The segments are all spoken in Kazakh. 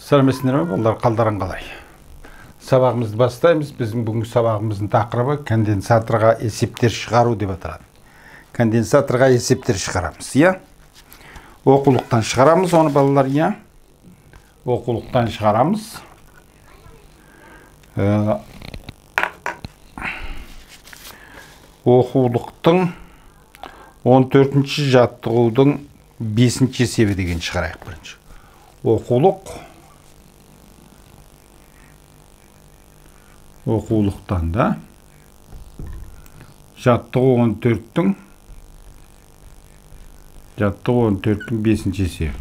Сәлеметсіздер ме, балалар, қалдарың қалай? Сабағымызды бастаймыз. Біздің бүгінгі сабағымыздың тақырыбы конденсаторға есептер шығару деп аталады. Конденсаторға есептер шығарамыз, иә? Оқулықтан шығарамыз оны, балалар, иә? Оқулықтан шығарамыз. Оқулықтың 14-ші жаттығудың 5-ші есебі деген шығарайық бірінші. Оқулықтан да жаттығу 14-тің 5-ші есебі.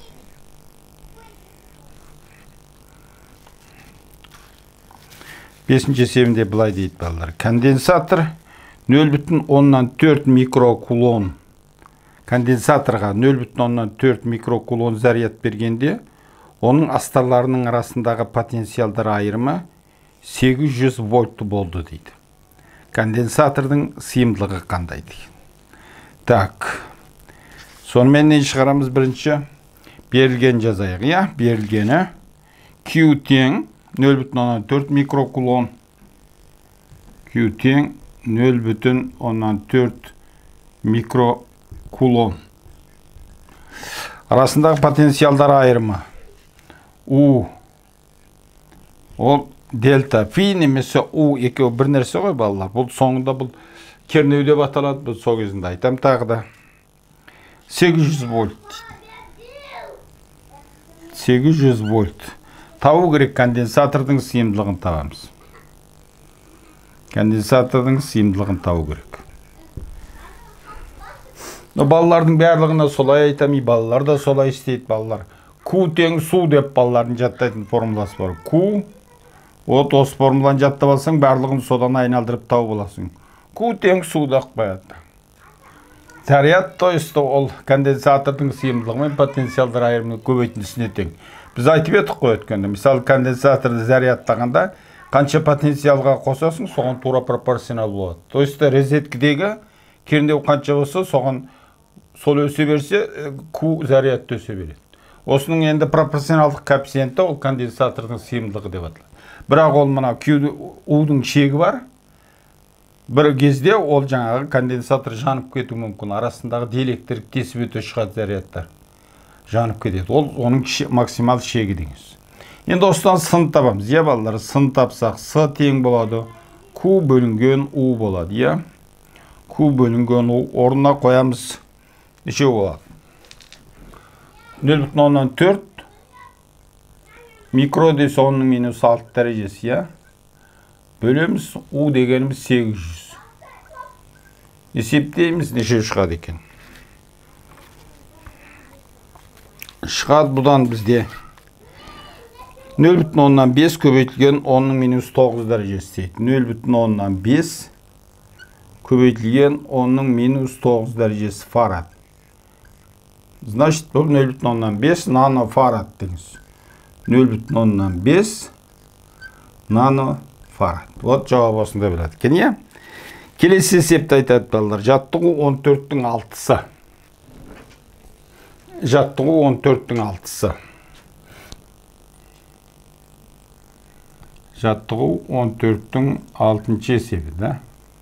Бесінші есебінде былай дейді, балалар. Конденсатор 0,4 микрокулон. Конденсаторға 0,4 микрокулон заряд бергенде, оның астарларының арасындағы потенциалдар айырымы 800 вольт болды дейді. Конденсатордың сыйымдылығы қандай дейді. Так. Сонымен не шығарамыз бірінші? Берілген жазайық, иә? Берілгені Q тең 0,4 микрокулон. Q тең 0,4 микрокулон. Арасындағы потенциалдар айырымы U. Ол дельта фи немесе U екеуі бір нәрсе ғой, балалар. Бұл соңында бұл кернеу деп аталады. Бұл сол кезінде айтам тағы да. 800 вольт. 800 вольт. Табу керек, конденсатордың сыйымдылығын табамыз. Конденсатордың сыйымдылығын табу керек. Балалардың барлығына солай айтам, балалар да солай істейді, балалар. Q тең су деп балалардың жаттайтын формуласы бар. Q, от осы формуланы жаттап алсаң, барлығын содан айналдырып тауып аласың. Q тең су да қояды. Заряд, то есть ол конденсатордың сыйымдылығы мен потенциалдар айырымының көбейтіндісіне тең. Біз айтып едік қой өткенде. Мысалы, конденсаторды зарядтағанда қанша потенциалға қосасың, соған тура пропорционал болады. То есть розеткідегі кернеу қанша болса, соған сол өсе берсе, Q заряд өсе береді. Осының енді пропорционалдық коэффициенті ол конденсатордың сыйымдылығы деп аталады. Бірақ ол мына U-дің шегі бар. Бір кезде ол жаңағы конденсатор жанып кету мүмкін. Арасындағы диэлектрик тесіп өте шығады зарядтар. Жанып кетеді. Ол оның максимал шегі деңіз. Енді осыдан сын табамыз. Е, балалар, сын тапсақ, С тең болады. Q бөлінген U болады. Е? Q бөлінген U орнына қоямыз. Неше болады? 0,4 микро десе оның минус 6 дәрежесі, е? Бөлеміз, U дегеніміз 800. Есептейміз, неше шығады екен. Шығады бұдан бізде 0,5 көбейтілген 10-ның минус 9 дәрежесі дейді. 0,5 көбейтілген 10-ның минус 9 дәрежесі фарад. Значит, бұл 0,5 нанофарад деңіз. 0,5 нанофарад. Вот жауап осында біледі. Кене? Келесі есепті айтады, балалар. Жаттығу 14-тің 6-сы. Жаттығу 14-тің 6-сы. Жаттығу 14-тің 6-шы есебі, да?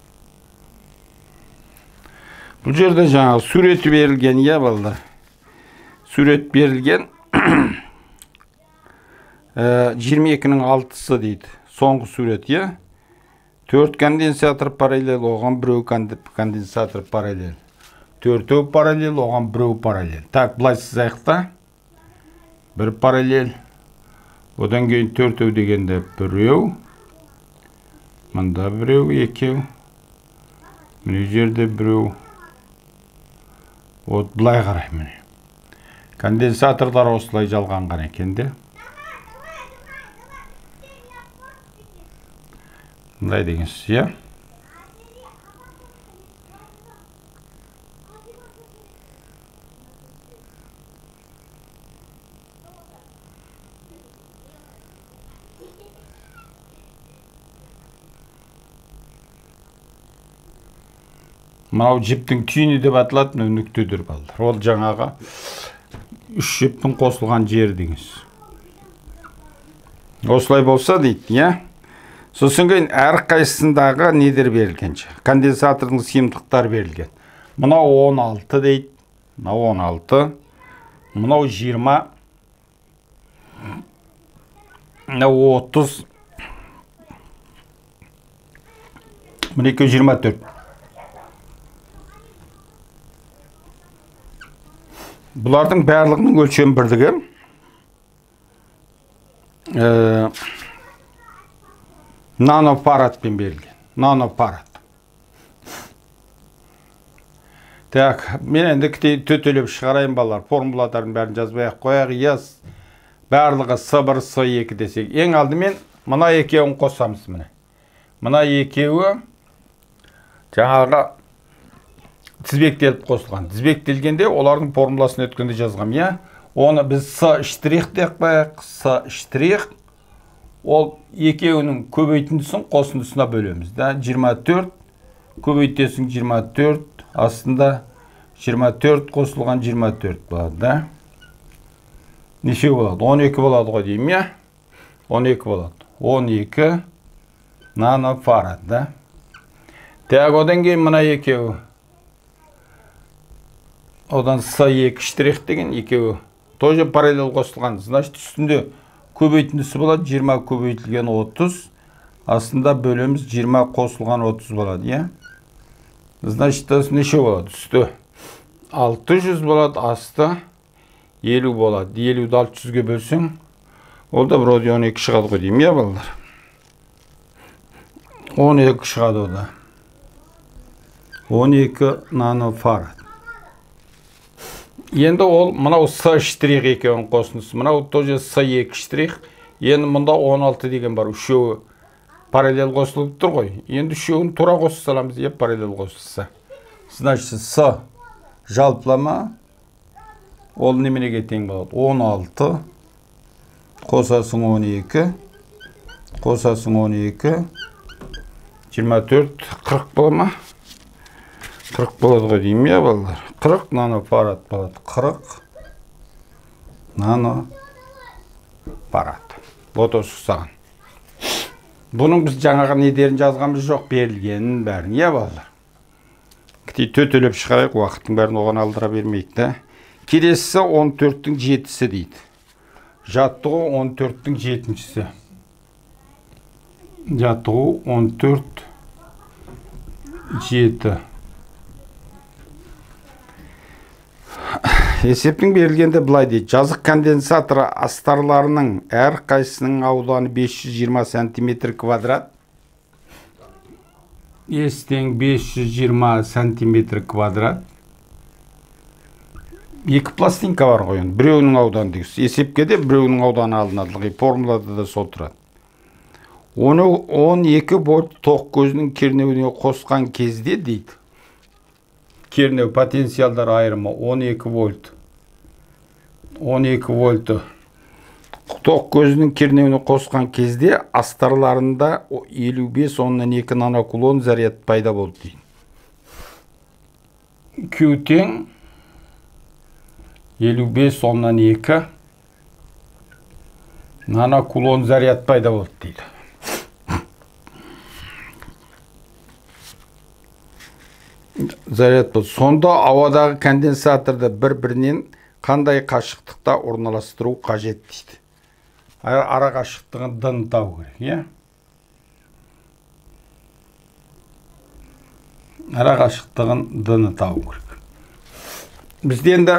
Бұл жерде жаңағы суреті берілген, е, балалар. Сурет берілген 22-нің 6-сы дейді. Соңғы сурет, е? 4 конденсатор параллел, оған біреу конденсатор параллел. 4 параллел, оған біреу параллел. Так, бұлай сызайықта. Бір параллел. Одан кейін 4 дегенде біреу. Мұнда біреу, екеу. Міне жерде біреу. От бұлай қарай міне. Конденсаторлар осылай жалғанған екенде. Бұлай деген сия. Мынау жіптің түйіні деп аталады, нүктедір балдар. Ол жаңағы үш жіптің қосылған жері деңіз. Осылай болса дейді, иә. Сосын кейін әрқайсысындағы недер берілген. Конденсатордың сыйымдылықтары берілген. Мынау 16 дейді. Мынау 16. Мынау 20. Мынау 30. Мына екеуі 24. Бұлардың барлығының өлшем бірлігі нанофарадпен берілген. Нанофарад. Так, мен енді төтелеп шығарайын балалар. Формуладарын бәрін жазбай-ақ қояқ. Ес барлығы С1, С2 десек. Ең алдымен мына екеуін қосамыз міне. Мына екеуі жаңағы тізбектеліп қосылған. Тізбектелгенде олардың формуласын өткенде жазғам, иә? Оны біз С' деп қояқ. С' ол екеуінің көбейтіндісін қосындысына бөлеміз. 24 көбейтесің 24, астында 24 қосылған 24 болады. Неше болады? 12 болады ғой деймін, иә? 12 болады. 12 нанофарад, да? Так, одан кейін мына екеуі. Одан С2 деген екеуі. Тоже параллел қосылған. Значит, үстінде көбейтіндісі болады 20 көбейтілген 30. Астында бөлеміз 20 қосылған 30 болады, иә? Значит, неше болады? Үсті 600 болады, асты 50 болады. 50-ді 600-ге бөлсең, ол да бір 12 шығады ғой деймін, иә, балалар? 12 шығады ол да. 12 нанофарад. Енді ол мынау С' екеуін қосындысы. Мынау тоже С2'. Енді мұнда 16 деген бар. Үшеуі параллел қосылып тұр ғой. Енді үшеуін тура қосып саламыз, еп параллел қосылса. Значит, С жалпылама ол неменеге тең болады? 16 қосасың 12 қосасың 12 24 40 бола ма? 40 болады ғой деймін, иә, балалар? 40 нанофарад болады. 40 нанофарад. Вот осы саған. Бұның біз жаңағы недерін жазғанымыз жоқ, берілгенін бәрін, иә, балалар? Төтелеп шығарайық, уақыттың бәрін оған алдыра бермейік, да? Келесі 14-тің 7-сі дейді. Жаттығу 14-тің 7-сі. Жаттығу 14 7. Есептің берілгенде былай дейді. Жазық конденсаторы астарларының әр қайсының ауданы 520 см квадрат. Естен 520 см квадрат. Екі пластинка бар қойын. Біреуінің ауданы дегіз. Есепкеде біреуінің ауданы алынады. Формулада да сол тұрады. Оны 12 вольт тоқ көзінің кернеуіне қосқан кезде дейді. Кернеу потенциалдар айырымы 12 вольт. 12 вольты тоқ көзінің кернеуіне қосқан кезде астарларында 55,2 нанокулон заряд пайда болды дейді. Q тең 55,2 нанокулон заряд пайда болды дейді. Заряд болды. Сонда ауадағы конденсаторды бір-бірінен қандай қашықтықта орналастыру қажет дейді. Ара қашықтығын д-ны табу керек, иә? Ара қашықтығын д-ны табу керек. Бізде енді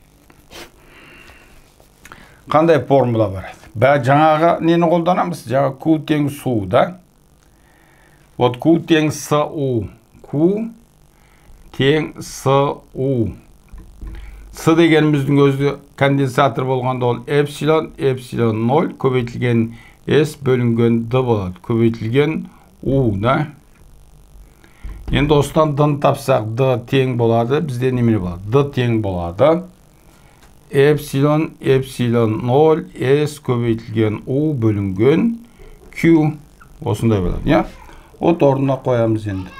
қандай формула бар? Жаңағы нені қолданамыз? Жаңағы Q тең су, да? Вот Q тең СУ. Q тең СУ. С дегеніміздің өзі конденсатор болғанда ол эпсилон 0 көбейтілген S бөлінген D болады. Көбейтілген U, да? Енді осыдан D-ны тапсақ D тең болады. Бізде немені болады? D тең болады. Эпсилон 0 S көбейтілген U бөлінген Q. Осындай болады, я? От орнына қоямыз енді.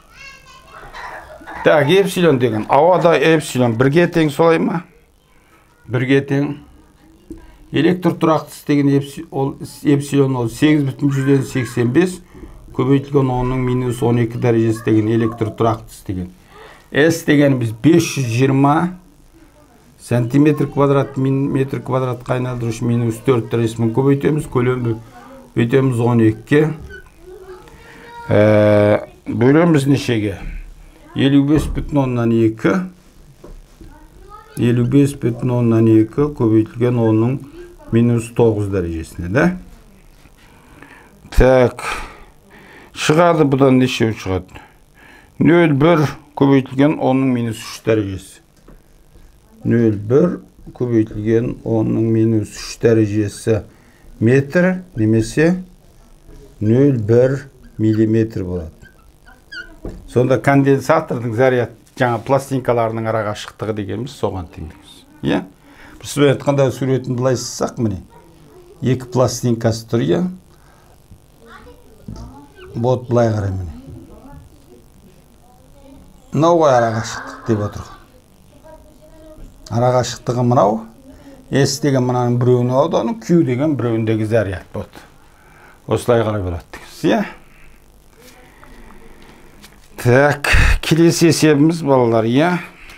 Так, эпсилон деген. Ауада эпсилон бірге тең солай ма? Бірге тең Электр тұрақтысы деген эпсилон ол 8,85 көбейтілген 10-ның минус 12 дәрежесі деген электр тұрақтысы деген. S деген біз 520 сантиметр квадрат метр квадрат айналдырушы минус 4 дәрежесімен көбейтеміз. Көлемді өйтеміз 12-ке. Бөлеміз нешеге? 55,2 көбейтілген 10-ның минус 9 дәрежесіне, да? Так, шығады бұдан неше шығады? 0,1 көбейтілген 10-ның минус 3 дәрежесі. 0,1 көбейтілген 10-ның минус 3 дәрежесі метр, немесе 0,1 миллиметр болады. Сонда конденсатордың заряд жаңа пластинкаларының ара қашықтығы дегеніміз соған теңдейміз. Иә? Бір сурет айтқанда суретін былай сызсақ, міне. Екі пластинкасы тұр, иә? Бот былай қарай, міне. Мынау ғой ара қашықтық деп отырған. Ара қашықтығы мынау. S деген мынаның біреуінің ауданы, Q деген біреуіндегі заряд болады. Осылай қарай болады дегенсіз, иә? Так, келесі есебіміз балалар, иә?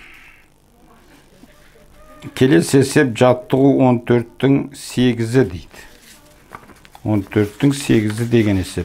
Келесі есеп жаттығу 14-тің 8-і дейді. 14-тің 8-і деген есеп.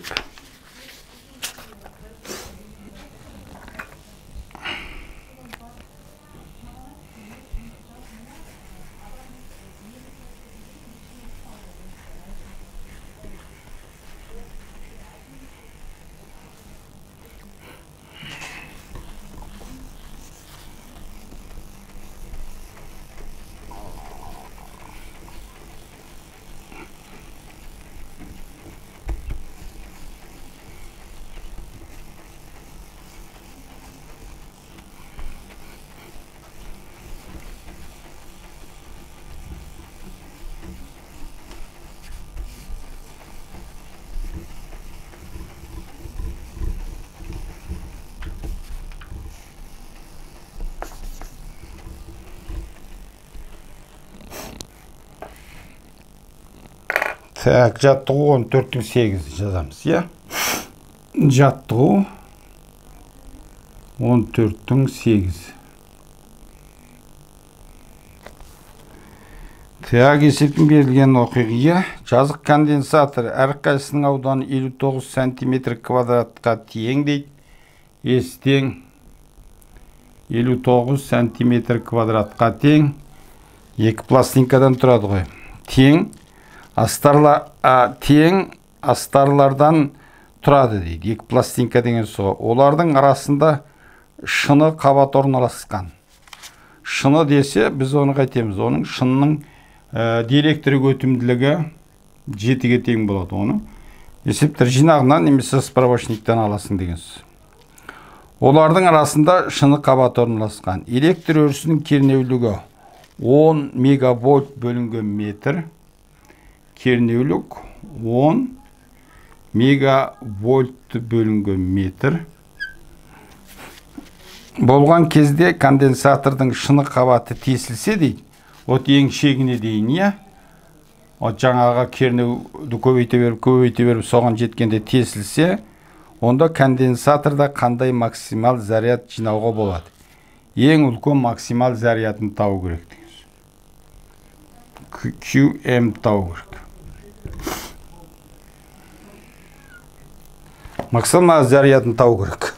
Так, жаттығу 14-тің 8-і жазамыз, иә? Жаттығу 14-тің 8-і. Так, есептің берілген оқиғия. Жазық конденсатор әрқайсының ауданы 59 сантиметр квадратқа тең дейді. S тең 59 сантиметр квадратқа тең. Екі пластинкадан тұрады ғой. Тең астарлардан тұрады дейді. Екі пластинка деген соға. Олардың арасында шыны қабат орналасқан. Шыны десе, біз оны қайтеміз. Оның шынының диэлектрик өтімділігі 7-ге тең болады оны. Есептер жинағынан немесе справочниктен аласың деген сөз. Олардың арасында шыны қабат орналасқан. Электр өрісінің кернеулігі 10 мегавольт бөлінген метр. Кернеулік 10 мегавольт бөлінген метр. Болған кезде конденсатордың шыны қабаты тесілсе дейді. От ең шегіне дейін, иә? От жаңаға кернеуді көбейте беріп, соған жеткенде тесілсе, онда конденсаторда қандай максимал заряд жинауға болады? Ең үлкен максимал зарядын тау керек дегенсіз. QM тау керек. Максимал зарядын тау керек.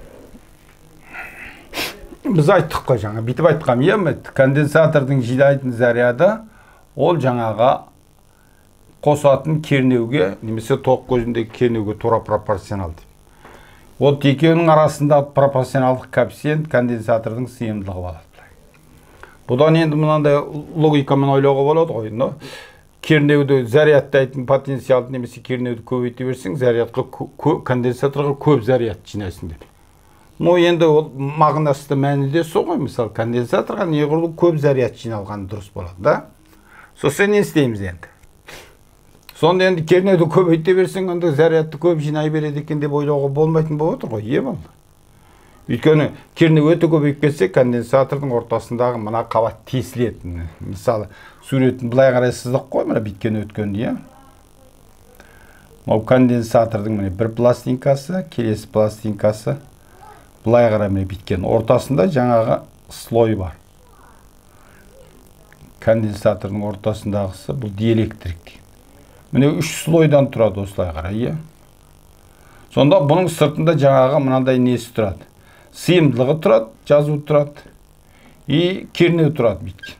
Біз айттық қой жаңа, бітіп айтқам, емет, конденсатордың жинайтын заряды, ол жаңаға қосатын кернеуге, немесе тоқ көзіндегі кернеуге тура пропорционал деп. Ол екеуінің арасында пропорционалдық коэффициент конденсатордың сыйымдылығы болады. Бұдан енді мынандай логикамен ойлауға болады ғой, кернеуді зарядтайтын потенциалды немесе кернеуді көбейте берсең, конденсаторға көп заряд жинайсың деп. Енді ол мағынасы мәнінде соғой, мысалы, конденсаторға неғұрлым көп заряд жиналған дұрыс болады, да? Сосын не істейміз енді? Сонда енді кернеуді көбейте берсең, онда зарядты көп жинай береді екен деп ойлауға болмайтын болып отыр ғой, е балалар. Өйткені кернеу өте көбейіп кетсе, конденсатордың ортасындағы мына қабат тесіледі. Мысалы, суретін былай қарай сызық қой, мына біткен өткенді, иә. Ол конденсатордың міне бір пластинкасы, келесі пластинкасы былай қарай міне біткен. Ортасында жаңағы слой бар. Конденсатордың ортасындағысы бұл диэлектрик. Міне 3 слойдан тұрады осылай қарай, иә. Сонда бұның сыртында жаңағы мынандай несі тұрады. Сыйымдылығы тұрады, жазу тұрады. И кернеу тұрады біткен.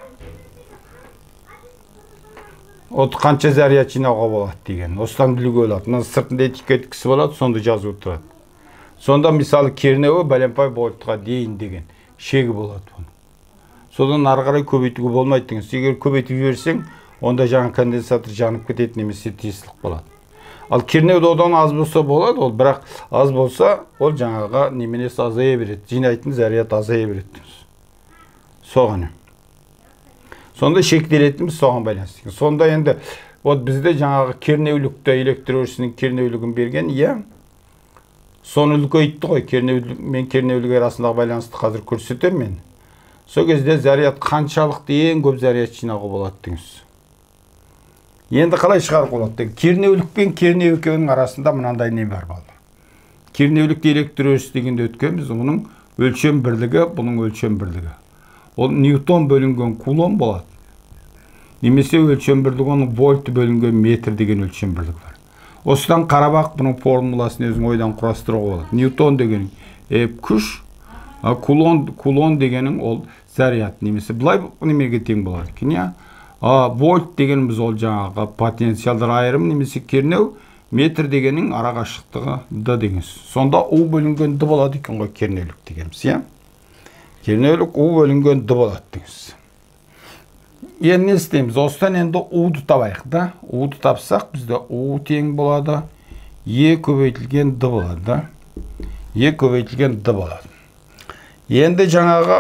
От қанша заряд жинауға болады деген. Осыдан білуге болады. Мына сыртында этикеткасы болады, сонда жазу тұрады. Сонда мысалы кернеуі бәленпай вольтқа дейін деген шегі болады бұны. Содан ары қарай көбейтуге болмайды деген. Егер көбейтіп жіберсең, онда жаңа конденсатор жанып кетеді немесе тесіліп қалады. Ал кернеуді одан аз болса болады, ол бірақ аз болса, ол жаңаға неменесі азая береді. Жинайтын заряд азая береді. Соған. Сонда шектелетіміз соған байланысты. Сонда енді вот бізде жаңағы кернеулікті электр өрісінің кернеулігін берген, иә. Соны үлкейтті ғой, кернеулік мен кернеулік арасындағы байланысты қазір көрсетер мен. Сол кезде заряд қаншалықты ең көп заряд жинауға болады деңіз. Енді қалай шығарып болады? Кернеулік пен кернеу екеуінің арасында мынандай не бар балдар. Кернеулікті электр өрісі дегенде өткенбіз, оның өлшем бірлігі, бұның өлшем бірлігі. Ол ньютон бөлінген кулон болады. Немесе өлшем бірлігі оның вольт бөлінген метр деген өлшем бірлігі бар. Осыдан қарабақ бұның формуласын өзің ойдан құрастыруға болады. Ньютон деген күш, кулон дегенің ол заряд, немесе бұлай немеге тең болады екен, иә. Вольт дегеніміз ол жаңағы потенциалдар айырым, немесе кернеу, метр дегенің арақашықтығы D деген. Сонда U бөлінген D болады екен ғой кернеулік дегеніміз, иә. Кернеулік U бөлінген D болады дегеніміз. Енді не істейміз? Осыдан енді U-ды табайық да. U-ды тапсақ, бізде U тең болады. E көбейтілген D болады да. E көбейтілген D болады. Енді жаңағы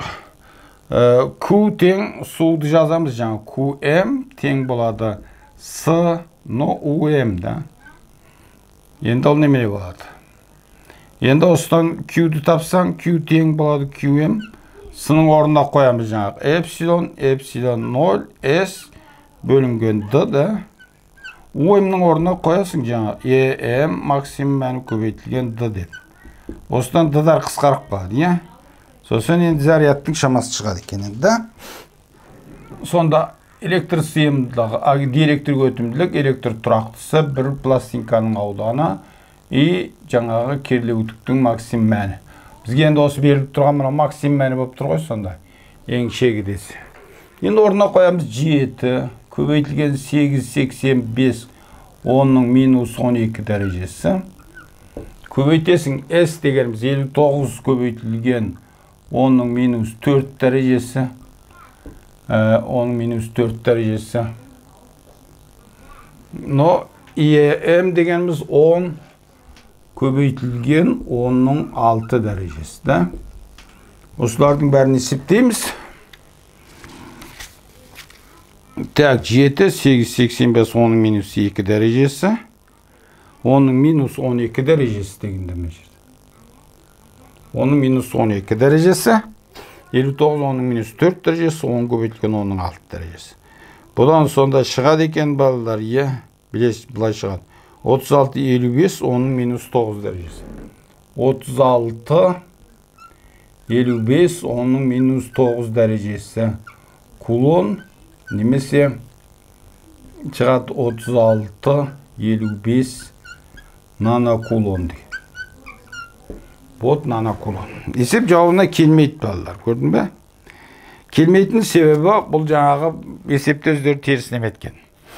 Q тең суды жазамыз. Жаңағы QM тең болады S но UM да. Енді ол немене болады? Енді осыдан Q-ды тапсаң, Q тең болады QM. Сының орнына қоямыз жаңағы эпсилон 0 S бөлінген D да. UM-нің орнына қоясың жаңағы EM максимум мәні көбейтілген D деп. Осыдан D-дар қысқарып қалады, иә? Сосын енді зарядтың шамасы шығады екен енді. Сонда электр сыйымдылығы, диэлектрик өтімділік, электр тұрақтысы бір пластинканың ауданы и жаңағы кернеуліктің максимум мәні. Бізге енді осы беріліп тұрған мына максимум мәні болып тұр ғой сонда. Ең шегідесі. Енді орнына қоямыз 7, көбейтілген 8,85, 10-ның минус 12 дәрежесі. Көбейтесің S дегеніміз 59 көбейтілген 10-ның минус 4 дәрежесі. 10-ның минус 4 дәрежесі. Но EM дегеніміз 10 көбейтілген 10-ның 6 дәрежесі. Да? Осылардың бәрін есептейміз. Так, 7, 8,85, 10-ның минус 2 дәрежесі. 10-ның минус 12 дәрежесі дегенде ме жерде. 10-ның минус 12 дәрежесі. 59, 10-ның минус 4 дәрежесі, 10 көбейтілген 10-ның 6 дәрежесі. Бұдан сонда шығады екен балалар, е, білесіз, бұлай шығады. 36, 55, 10-ның минус 9 дәрежесі. 36, 55, 10-ның минус 9 дәрежесі. Кулон, немесе шығады 36, 55 нанокулон деген. Вот нанокулон. Есеп жауабына келмейді балалар, көрдің бе? Келмейтін себебі бұл жаңағы есепті өздері терісінен еткен.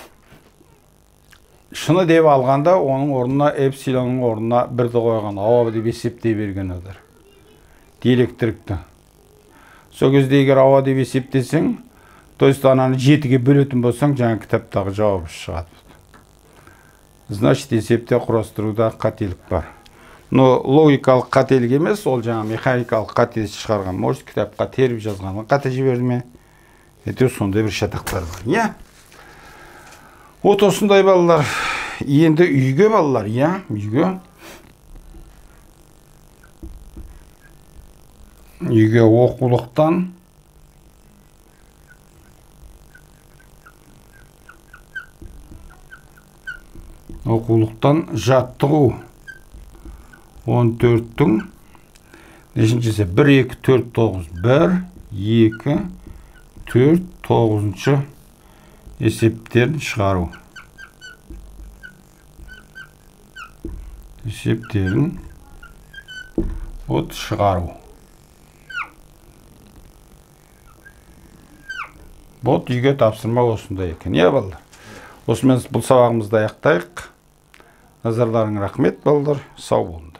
Шыны деп алғанда, оның орнына эпсилонның орнына бірді қойған, ауа деп есептей берген өдір. Диэлектрикті. Сол кезде егер ауа деп есептесең, то есть ананы 7-ге бөлетін болсаң, жаңа кітаптағы жауабы шығады. Значит, есепте құрастыруда қателік бар. Но логикалық қателік емес, ол жаңа механикалық қателік шығарған. Может, кітапқа теріп жазғанын қате жіберді ме? Әйтеуір сондай бір шатақтар бар. Иә? Вот осындай балалар. Енді үйге балалар, иә? Үйге. үйге оқулықтан жаттығу 14-тің нешіншісі 1 2 4 9 1 2 4 9-шы есептерін шығару. Бот үйге тапсырма осындай екен. Балдар. Осымен бұл сабағымызды аяқтайық. Назарларыңа рахмет балдар. Сау болыңдар.